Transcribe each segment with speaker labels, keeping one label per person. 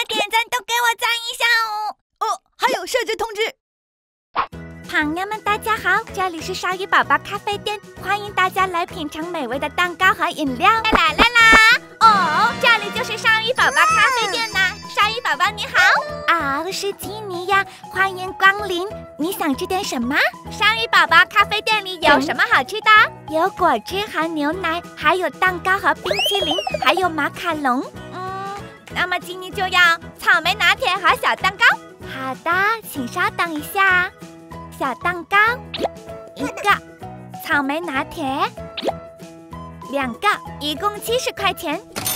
Speaker 1: 点赞都给我赞一下哦！
Speaker 2: 哦，还有设置通知。
Speaker 1: 朋友们，大家好，这里是鲨鱼宝宝咖啡店，欢迎大家来品尝美味的蛋糕和饮料。来啦！哦，这里就是鲨鱼宝宝咖啡店呐，鲨鱼宝宝你好。哦，是基尼呀，欢迎光临。你想吃点什么？鲨鱼宝宝咖啡店里有什么好吃的？有果汁和牛奶，还有蛋糕和冰淇淋，还有马卡龙。那么基尼就要草莓拿铁和小蛋糕。好的，请稍等一下。小蛋糕1个，草莓拿铁2个，一共70块钱。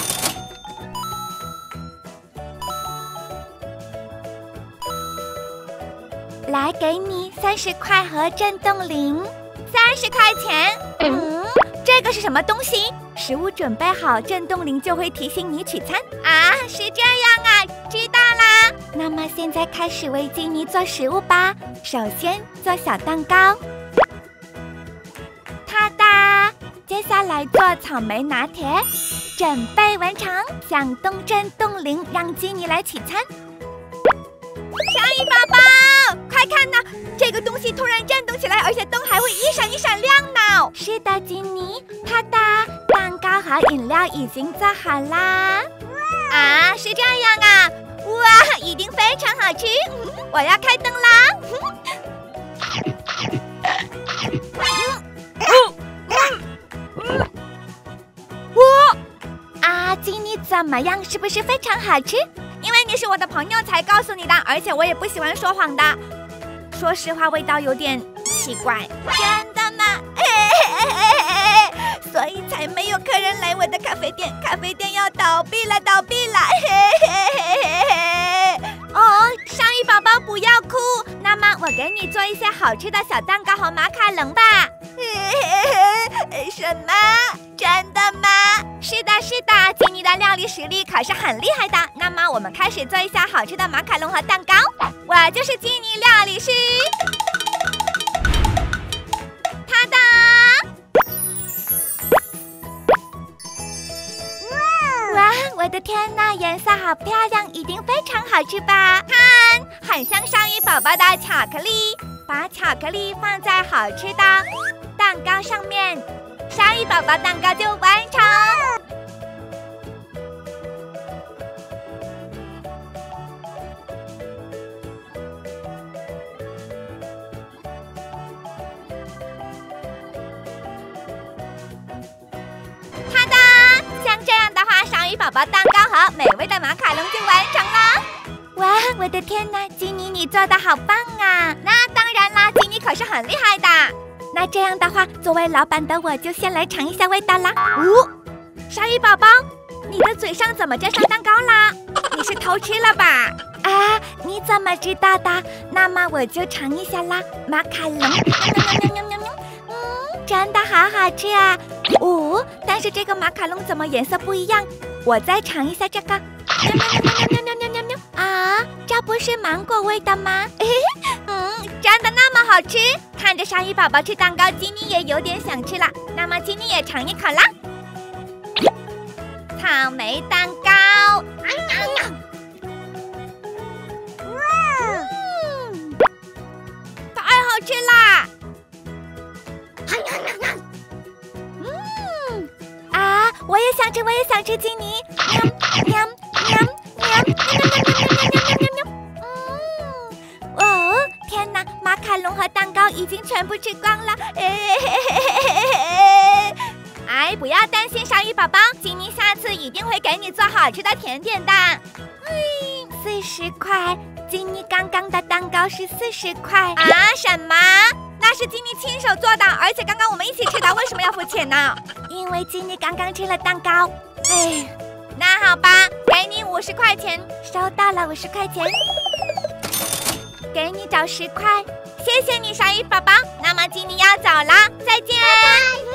Speaker 1: 来，给你30块和震动铃，30块钱。这个是什么东西？食物准备好，震动铃就会提醒你取餐啊！是这样啊，知道啦。那么现在开始为基尼做食物吧。首先做小蛋糕，哒哒。接下来做草莓拿铁，准备完成。响动震动铃，让基尼来取餐。鲨鱼宝宝，快看呐！这个东西突然震动起来，而且灯还会一闪一闪亮呢。是的，基尼，哒哒，蛋糕和饮料已经做好啦。啊，是这样啊！哇，一定非常好吃。我要开灯啦。基尼怎么样？是不是非常好吃？因为你是我的朋友才告诉你的，而且我也不喜欢说谎的。说实话，味道有点奇怪。真的吗？所以才没有客人来我的咖啡店，咖啡店要倒闭了。哦，鲨鱼宝宝不要哭。那么我给你做一些好吃的小蛋糕和马卡龙吧。什么？真的吗？是的，基尼的料理实力可是很厉害的。那么我们开始做一下好吃的马卡龙和蛋糕。我就是基尼料理师。哒哒！哇，我的天哪，颜色好漂亮，一定非常好吃吧？看，很像鲨鱼宝宝的巧克力。把巧克力放在好吃的蛋糕上面，鲨鱼宝宝蛋糕就完成。哒哒，像这样的话，鲨鱼宝宝蛋糕和美味的马卡龙就完成了。哇，我的天哪，基尼你做的好棒啊！那当然啦，基尼可是很厉害的。那这样的话，作为老板的我就先来尝一下味道啦。鲨鱼宝宝，你的嘴上怎么沾上蛋糕啦？你是偷吃了吧？啊，你怎么知道的？那么我就尝一下啦，马卡龙。真的好好吃啊！但是这个马卡龙怎么颜色不一样？我再尝一下这个。啊，这不是芒果味的吗？真的那么好吃？看着鲨鱼宝宝吃蛋糕，基尼也有点想吃了。那么基尼也尝一口啦。草莓蛋糕，太好吃啦！我也想吃，基尼。天哪，马卡龙和蛋糕已经全部吃光了。不要担心，鲨鱼宝宝，基尼下次一定会给你做好吃的甜点的。40块，基尼刚刚的蛋糕是40块啊？什么？那是基尼亲手做的，而且刚刚我们一起吃的，为什么要付钱呢？因为基尼刚刚吃了蛋糕。那好吧，给你50块钱。收到了50块钱。给你找10块，谢谢你，鲨鱼宝宝。那么基尼要走了，再见。拜拜。